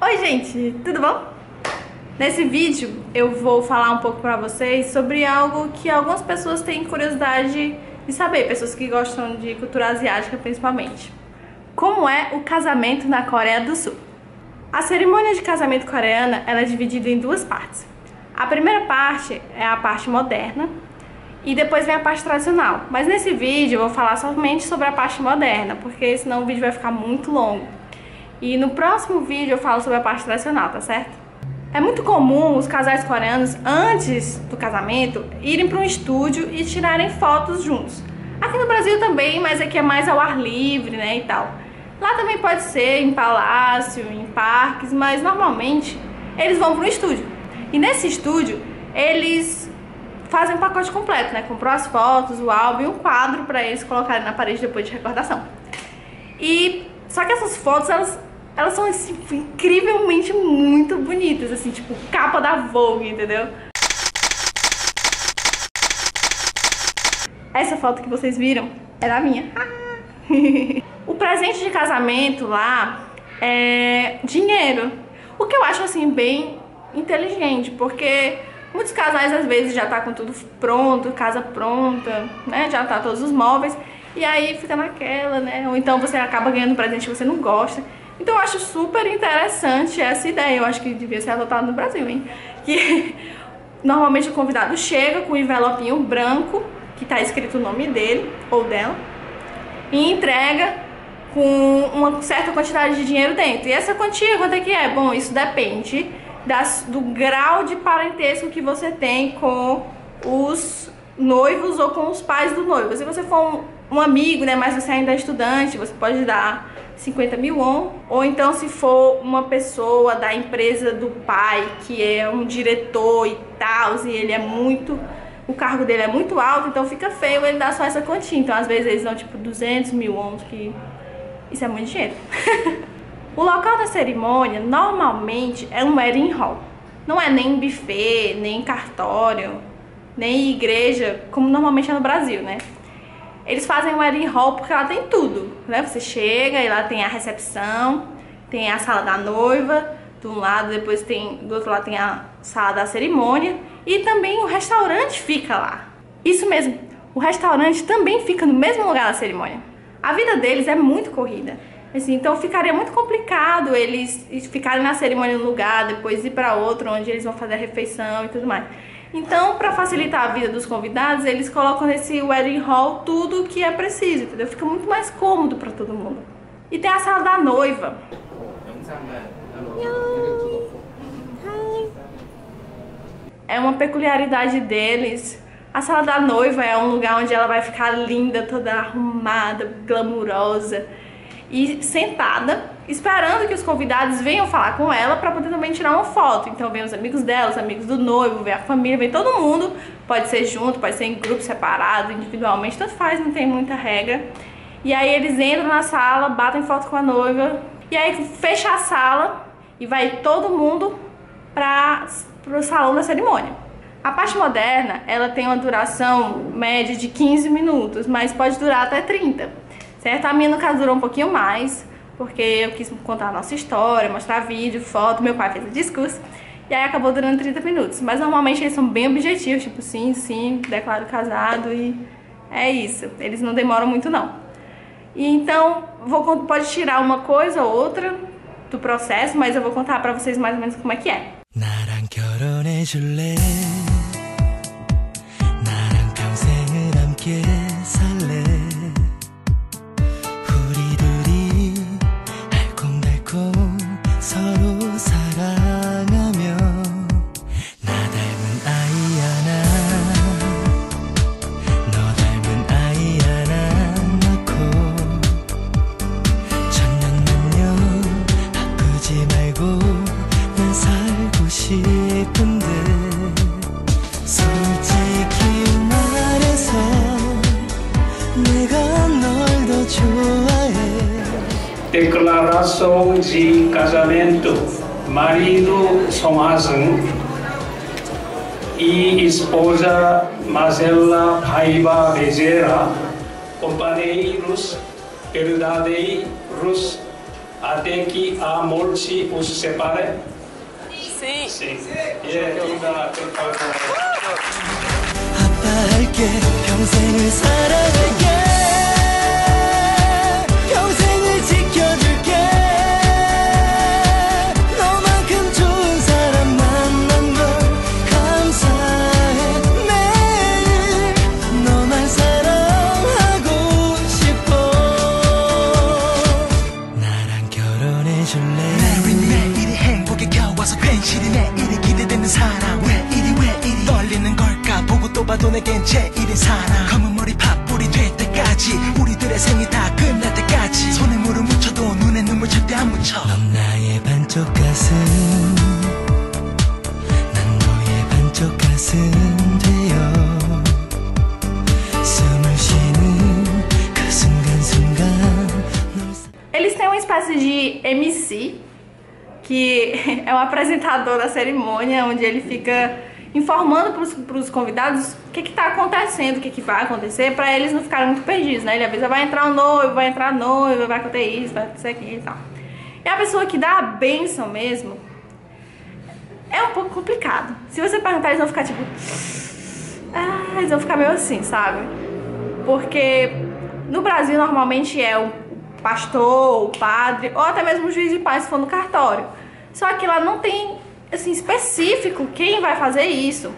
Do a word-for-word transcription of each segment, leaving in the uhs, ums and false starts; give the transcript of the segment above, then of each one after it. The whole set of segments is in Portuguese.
Oi gente, tudo bom? Nesse vídeo eu vou falar um pouco pra vocês sobre algo que algumas pessoas têm curiosidade de saber, pessoas que gostam de cultura asiática principalmente. Como é o casamento na Coreia do Sul? A cerimônia de casamento coreana ela é dividida em duas partes. A primeira parte é a parte moderna e depois vem a parte tradicional. Mas nesse vídeo eu vou falar somente sobre a parte moderna, porque senão o vídeo vai ficar muito longo. E no próximo vídeo eu falo sobre a parte tradicional, tá certo? É muito comum os casais coreanos, antes do casamento, irem para um estúdio e tirarem fotos juntos. Aqui no Brasil também, mas aqui é mais ao ar livre, né, e tal. Lá também pode ser em palácio, em parques, mas normalmente eles vão para um estúdio. E nesse estúdio, eles fazem um pacote completo, né? Comprou as fotos, o álbum e um quadro para eles colocarem na parede depois de recordação. E só que essas fotos, elas, elas são assim, incrivelmente muito bonitas, assim, tipo capa da Vogue, entendeu? Essa foto que vocês viram era a minha. O presente de casamento lá é dinheiro. O que eu acho assim bem inteligente, porque muitos casais às vezes já tá com tudo pronto, casa pronta, né? Já tá todos os móveis e aí fica naquela, né? Ou então você acaba ganhando um presente que você não gosta. Então eu acho super interessante essa ideia. Eu acho que devia ser adotado no Brasil, hein? Que normalmente o convidado chega com um envelopinho branco que tá escrito o nome dele ou dela e entrega com uma certa quantidade de dinheiro dentro. E essa quantia, quanto é que é? Bom, isso depende das, do grau de parentesco que você tem com os noivos ou com os pais do noivo. Se você for um, um amigo, né, mas você ainda é estudante, você pode dar cinquenta mil won. Ou então se for uma pessoa da empresa do pai, que é um diretor e tal, e ele é muito... o cargo dele é muito alto, então fica feio ele dar só essa quantia. Então às vezes eles dão tipo duzentos mil wons, que isso é muito dinheiro. O local da cerimônia normalmente é um wedding hall. Não é nem buffet, nem cartório, nem igreja, como normalmente é no Brasil, né? Eles fazem um wedding hall porque lá tem tudo, né? Você chega e lá tem a recepção, tem a sala da noiva, de um lado, depois tem, do outro lado tem a sala da cerimônia e também o restaurante fica lá. Isso mesmo, o restaurante também fica no mesmo lugar da cerimônia. A vida deles é muito corrida, assim, então ficaria muito complicado eles ficarem na cerimônia num lugar, depois ir para outro, onde eles vão fazer a refeição e tudo mais. Então, para facilitar a vida dos convidados, eles colocam nesse wedding hall tudo o que é preciso, entendeu? Fica muito mais cômodo para todo mundo. E tem a sala da noiva. É uma peculiaridade deles. A sala da noiva é um lugar onde ela vai ficar linda, toda arrumada, glamurosa e sentada, esperando que os convidados venham falar com ela para poder também tirar uma foto. Então vem os amigos dela, os amigos do noivo, vem a família, vem todo mundo. Pode ser junto, pode ser em grupo separado, individualmente, tanto faz, não tem muita regra. E aí eles entram na sala, batem foto com a noiva e aí fecha a sala e vai todo mundo para o salão da cerimônia. A parte moderna, ela tem uma duração média de quinze minutos, mas pode durar até trinta, certo? A minha, no caso, durou um pouquinho mais, porque eu quis contar a nossa história, mostrar vídeo, foto, meu pai fez o discurso, e aí acabou durando trinta minutos. Mas normalmente eles são bem objetivos, tipo sim, sim, declaro casado e é isso. Eles não demoram muito, não. E então, vou, pode tirar uma coisa ou outra do processo, mas eu vou contar pra vocês mais ou menos como é que é. 나랑 결혼해줄래? 나랑 평생을 함께 살래? 우리 둘이 알콩달콩 서로 사랑하며 나 닮은 아이 하나 너 닮은 아이 하나 낳고 천년만년 아프지 말고 싶은데 솔직히 말해서 내가 널 더 좋아해. Declaração de casamento. Marido Sonhaseung e esposa Marcela Paiva Bezerra, companheiros verdadeiros até que a morte os separe? Sim. Sim. 예, 둘 다 그렇다고. 아빠할게 평생을 사랑할게 평생을 지켜줄게 너만큼 좋은 사람 만난 걸 감사해 매일 너만 사랑하고 싶어 나랑 결혼해줄래 매일매일이 행복에 겨워서 괜시리 내일이 기대되는 사람 왜 이리 왜 이리 떨리는 걸까 보고 또 봐도 내겐 제일인 사람 검은 머리 팥불이 될 때까지 우리들의 생이 다 끝날 때까지 손에 물을 묻혀도 눈에 눈물 절대 안 묻혀 넌 나의 반쪽 가슴 난 너의 반쪽 가슴 되어 숨을 쉬는 그 순간순간 Eles têm uma espécie de M C, que é um apresentador da cerimônia, onde ele fica informando para os convidados o que está acontecendo, o que, que vai acontecer, para eles não ficarem muito perdidos, né? Ele avisa, vai entrar o noivo, vai entrar a noiva, vai acontecer isso, vai acontecer aquilo e tal. E a pessoa que dá a bênção mesmo é um pouco complicado. Se você perguntar, eles vão ficar tipo... Ah, eles vão ficar meio assim, sabe? Porque no Brasil normalmente é o pastor, o padre, ou até mesmo o juiz de paz se for no cartório. Só que lá não tem, assim, específico quem vai fazer isso.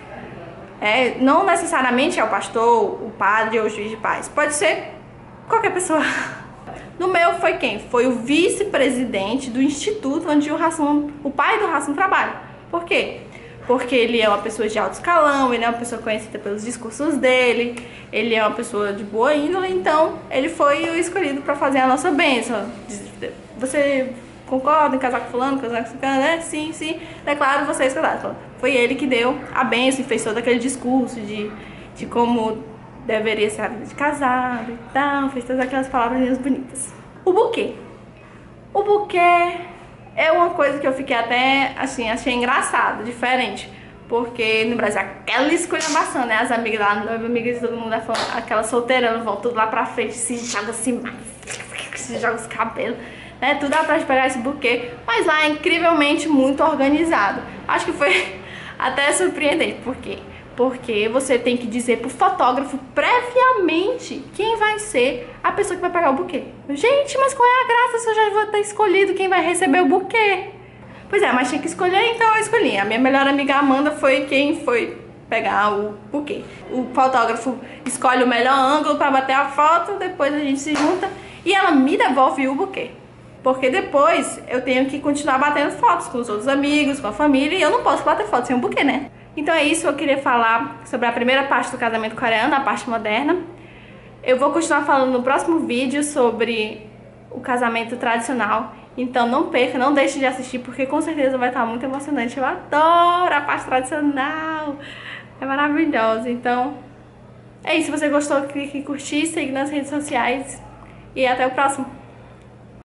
É, não necessariamente é o pastor, o padre ou o juiz de paz. Pode ser qualquer pessoa. No meu foi quem? Foi o vice-presidente do instituto onde o Hassam, o pai do Hassam trabalha. Por quê? Porque ele é uma pessoa de alto escalão, ele é uma pessoa conhecida pelos discursos dele, ele é uma pessoa de boa índole, então ele foi o escolhido para fazer a nossa bênção. Você concorda em casar com fulano, casar com fulano? É, sim, sim, declaro você escolhido. Foi ele que deu a bênção e fez todo aquele discurso de, de como deveria ser a vida de casado e tal, fez todas aquelas palavrinhas bonitas. O buquê. O buquê é uma coisa que eu fiquei até, assim, achei engraçado, diferente. Porque no Brasil, aquela esculhambação, né? As amigas lá, as amigas de todo mundo, aquela solteirana, vão tudo lá pra frente, se joga assim, se joga os cabelos, né? Tudo atrás de pegar esse buquê. Mas lá é incrivelmente muito organizado. Acho que foi até surpreendente. Por quê? Porque você tem que dizer pro fotógrafo previamente quem vai ser a pessoa que vai pegar o buquê. Gente, mas qual é a graça se eu já vou ter escolhido quem vai receber o buquê? Pois é, mas tinha que escolher, então eu escolhi. A minha melhor amiga Amanda foi quem foi pegar o buquê. O fotógrafo escolhe o melhor ângulo para bater a foto, depois a gente se junta e ela me devolve o buquê. Porque depois eu tenho que continuar batendo fotos com os outros amigos, com a família, e eu não posso bater foto sem um buquê, né? Então é isso, eu queria falar sobre a primeira parte do casamento coreano, a parte moderna. Eu vou continuar falando no próximo vídeo sobre o casamento tradicional. Então não perca, não deixe de assistir, porque com certeza vai estar muito emocionante. Eu adoro a parte tradicional, é maravilhosa. Então é isso, se você gostou, clique em curtir, siga nas redes sociais e até o próximo.